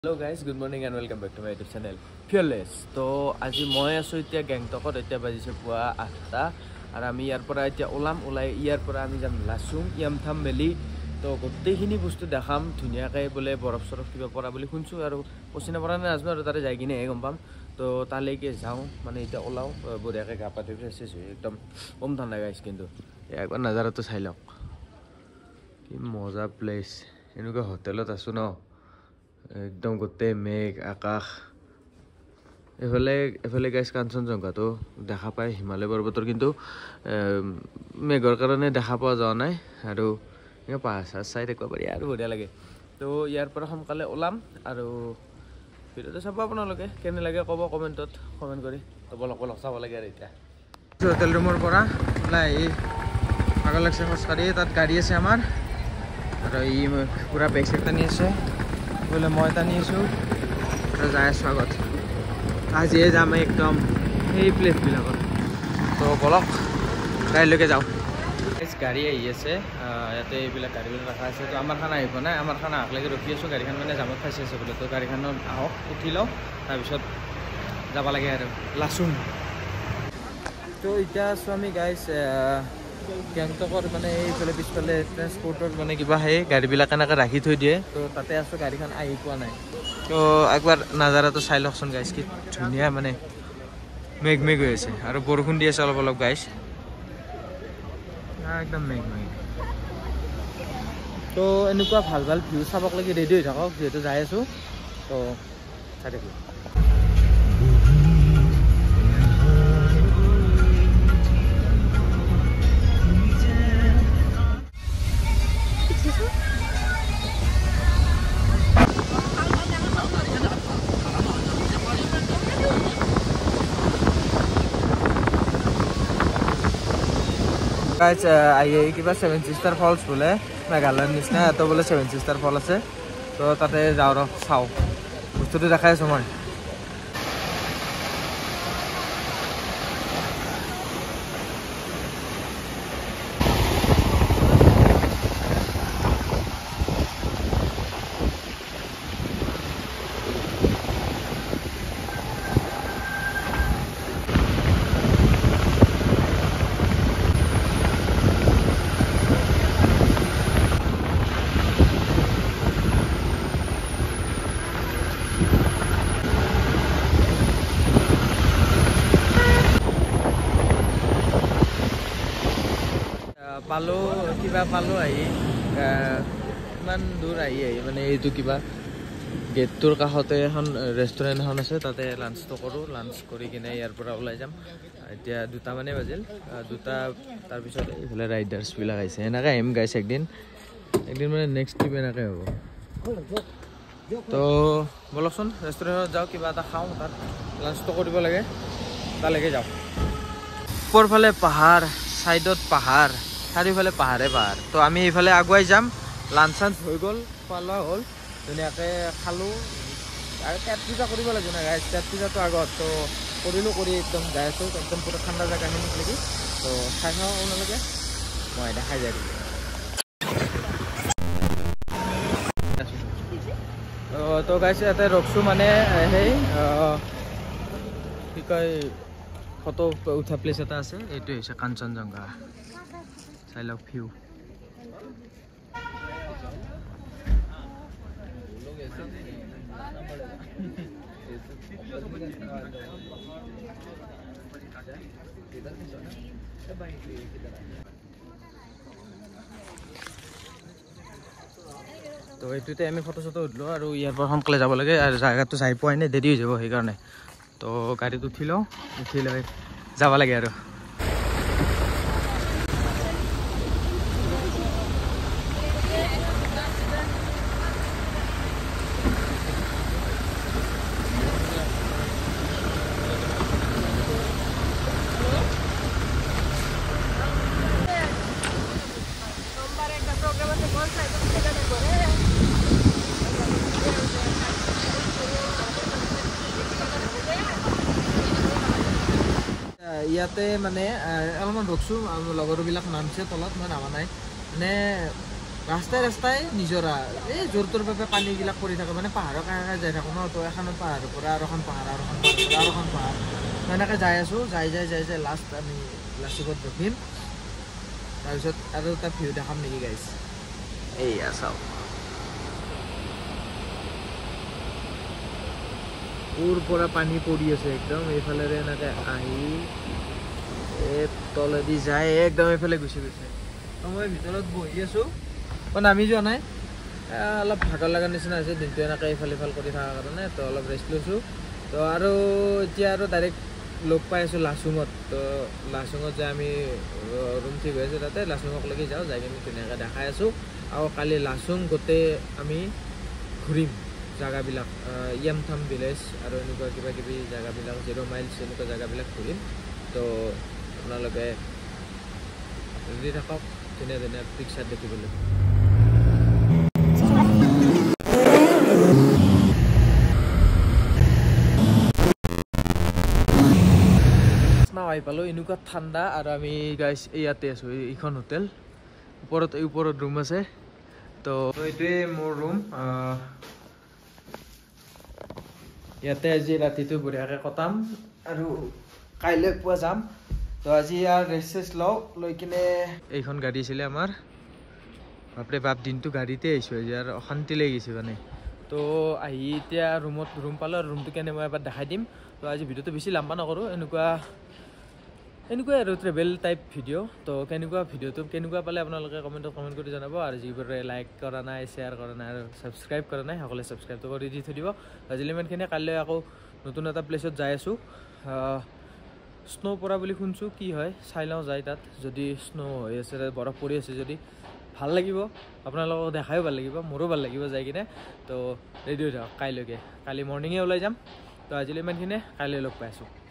Hello guys, good morning and welcome back to my YouTube channel Fearless. So আজি মই আছো এতিয়া গেংটকত এতিয়া বাজিছে পুৱা 8টা আৰু আমি ইয়াৰ পৰা এতিয়া ওলাই ইয়াৰ পৰা আমি যাম লাচুং ইয়ামথাম ভেলি তো গোটেইখিনি বস্তু দেখাম ধুনিয়াকৈ বলে বৰফ সৰফ কিবা পৰা বুলি শুনছো আৰু পছিনা পৰা নাজনো আৰু তাতে যাই কিনে গম পাম তো তালৈকে যাওঁ মানে এতিয়া ওলাও বঢ়িয়াকৈ গা পা ধুই ফ্ৰেছ হৈ একদম কম ঠাণ্ডা গাইছ কিন্তু একবাৰ নজাৰাটো চাই লওক কি মজা প্লেচ এনেকুৱা হোটেলত আছো ন একদম গোটেই মেঘ আকাশ এফালে গাইছ কাঞ্চনজংঘাটো দেখা পায় হিমালয় পৰ্বতৰ কিন্তু মেঘৰ কাৰণে দেখা পোৱা যোৱা নাই আৰু পাহাৰ চাই থাকিব পাৰি আৰু বঢ়িয়া লাগে তো ইয়াৰ পৰা সোনকালে ওলাম আৰু ভিডিঅ'টো চাব আপোনালোকে কেনে লাগে ক'ব কমেণ্টত কমেণ্ট কৰি তো বলক চাব লাগে আৰু এতিয়া হোটেল ৰুমৰ পৰা ওলাই আহি ভাগৰ লাগছে খোজকাঢ়ি তাত গাড়ী আছে আমাৰ আৰু ই পুৰা বেগ চেগ টানি আছে বোলে মই টানি আছোঁ আৰু যাই আছোঁ আগত আজিয়ে যাম একদম সেই প্লেচবিলাকত তো বলক গাড়ীলৈকে যাওঁ গাড়ী আহি আছে ইয়াতে এইবিলাক গাড়ীবিলাক ৰখা আছে তো আমাৰ খান আহিব নাই আমাৰ খান আগলৈকে ৰখি আছোঁ গাড়ীখন মানে জামত ফাঁচি আছে বোলে তো গাড়ীখনত আহক উঠি লওঁ তাৰপিছত যাব লাগে আৰু লাচুং তো এতিয়া আছোঁ আমি গাইছ গেংটকৰ মানে এইফালে পিছফালে ট্ৰেন্সপৰ্টৰ মানে কিবা সেই গাড়ীবিলাক এনেকৈ ৰাখি থৈ দিয়ে তো তাতে আছোঁ গাড়ীখন আহি পোৱা নাই তো একবাৰ নাজাৰাটো চাই লওকচোন গাইছ কি ধুনীয়া মানে মেঘ হৈ আছে আৰু বৰষুণ দি আছে অলপ গাইছ একদম মেঘ তো এনেকুৱা ভাল ভিউ চাবক লাগি ৰেডি হৈ থাকক যিহেতু যাই আছোঁ তো চাই থাকিব কিবা 7 সিষ্টাৰ ফলছ বোলে মেঘালয়ৰ নিচিনা ইয়াতো বোলে 7 সিষ্টাৰ ফল আছে তো তাতে যাওঁ ৰ চাওঁ বস্তুটো দেখাই আছোঁ মই পালোঁ আহি ইমান দূৰ আহি মানে এইটো কিবা গেটটোৰ কাষতে এখন ৰেষ্টুৰেণ্ট এখন আছে তাতে লাঞ্চটো কৰোঁ লাঞ্চ কৰি কিনে ইয়াৰ পৰা ওলাই যাম এতিয়া 2টা মানে বাজিল 2টা তাৰপিছত এইফালে ৰাইডাৰ্ছবিলাক আহিছে এনেকৈ আহিম গাইছ একদিন মানে নেক্সট ট্ৰিপ এনেকৈ হ'ব তো বলকচোন ৰেষ্টুৰেণ্টত যাওঁ কিবা এটা খাওঁ তাত লাঞ্চটো কৰিব লাগে তালৈকে যাওঁ ওপৰফালে পাহাৰ ছাইডত পাহাৰ চাৰিওফালে পাহাৰে তো আমি এইফালে আগুৱাই যাম লাঞ্চ চাঞ্চ হৈ গ'ল খোৱা লোৱা হ'ল ধুনীয়াকৈ খালোঁ আৰু পেট পূজা কৰিব লাগিব না গাইছ পেট পূজাটো আগত তো কৰি একদম যাই আছোঁ একদম পুৰা ঠাণ্ডা জেগাখিনি নেকি তো খাই খাওঁ আপোনালোকে মই দেখাই যাই দিলোঁ তো গাইছ ইয়াতে ৰখছোঁ মানে সেই কি কয় ফটো উঠা প্লেচ এটা আছে এইটো হৈছে কাঞ্চনজংঘা চাই লওক ভিউ তো এইটোতে আমি ফটো চটো উঠিলোঁ আৰু ইয়াৰ পৰা সোনকালে যাব লাগে আৰু জেগাটো যাই পোৱাই নাই দেৰি হৈ যাব সেইকাৰণে তো গাড়ীত উঠি লৈ যাব লাগে আৰু ইয়াতে মানে অলপমান ৰখছোঁ লগৰবিলাক নামছে তলত মই নামা নাই মানে ৰাস্তাই ৰাস্তাই নিজৰা এই জোৰটোৰ বাবে পানীবিলাক পৰি থাকে মানে পাহাৰৰ কাষে যাই থাকোঁ ন তো এখন পাহাৰৰ পৰা আৰু এখন পাহাৰ আৰু এখন পাহাৰৰ পৰা আৰু এখন পাহাৰ এনেকৈ যাই আছোঁ যাই লাষ্ট আমি লাচিকত ৰখিম তাৰপিছত আৰু এটা ভিউ দেখাম নেকি গাইছ এইয়া চাওক ওৰ পৰা পানী পৰি আছে একদম এইফালেৰে এনেকৈ আহি এই তলেদি যায় একদম এইফালে গুচি গৈছে মই ভিতৰত বহি আছোঁ নামি যোৱা নাই অলপ ভাগৰ লগাৰ নিচিনা হৈছে দিনটো এনেকৈ ইফাল ইফাল কৰি থকাৰ কাৰণে তো অলপ ৰেষ্ট লৈছোঁ তো আৰু এতিয়া আৰু ডাইৰেক্ট লগ পাই আছোঁ লাচুঙত তো লাচুঙত যে আমি ৰুম ঠিক হৈ আছে তাতে লাচুঙকলৈকে যাওঁ যাই কিনে ধুনীয়াকৈ দেখাই আছোঁ আৰু কালি লাচুং গোটেই আমি ঘূৰিম জেগাবিলাক য়ামথাম ভিলেজ আৰু এনেকুৱা কিবা কিবি জেগাবিলাক 0 মাইলছ এনেকুৱা জেগাবিলাক ঘূৰিম তো আপোনালোকে ৰেডি থাকক ধুনীয়া ধুনীয়া পিকচাৰ দেখিবলৈ আহি পালোঁ এনেকুৱা ঠাণ্ডা আৰু আমি গাইছ ইয়াতে আছোঁ এইখন হোটেল ওপৰত ৰুম আছে তো এইটোৱে মোৰ ৰুম ইয়াতে আজি ৰাতিটো বঢ়িয়াকৈ কটাম আৰু কাইলৈ পুৱা যাম তো আজি ইয়াৰ ৰেষ্ট লৈ কিনে এইখন গাড়ী আছিলে আমাৰ বাপৰে বাপ দিনটো গাড়ীতে আহিছোঁ আজি আৰু অশান্তি লাগি গৈছে মানে তো আহি এতিয়া ৰুম পালোঁ আৰু ৰুমটো কেনে মই এবাৰ দেখাই দিম তো আজি ভিডিঅ'টো বেছি লম্বা নকৰোঁ এনেকুৱাই আৰু ট্ৰেভেল টাইপ ভিডিঅ' তো ভিডিঅ'টো কেনেকুৱা পালে আপোনালোকে কমেণ্ট কৰি জনাব আৰু যিবোৰে লাইক কৰা নাই শ্বেয়াৰ কৰা নাই আৰু ছাবস্ক্ৰাইব কৰা নাই সকলোৱে ছাবস্ক্ৰাইবটো কৰি দি থৈ দিব আজিলৈ ইমানখিনি কাইলৈ আকৌ নতুন এটা প্লেচত যাই আছোঁ স্ন' পৰা বুলি শুনিছোঁ কি হয় চাই লওঁ যাই তাত যদি স্ন' হৈ আছে বৰফ পৰি আছে যদি ভাল লাগিব আপোনালোকক দেখায়ো ভাল লাগিব মোৰো ভাল লাগিব যাই কিনে তো ৰেডি হৈ থাকক কাইলৈকে কালি মৰ্ণিঙে ওলাই যাম তো আজিলৈ ইমানখিনি কাইলৈ লগ পাই আছোঁ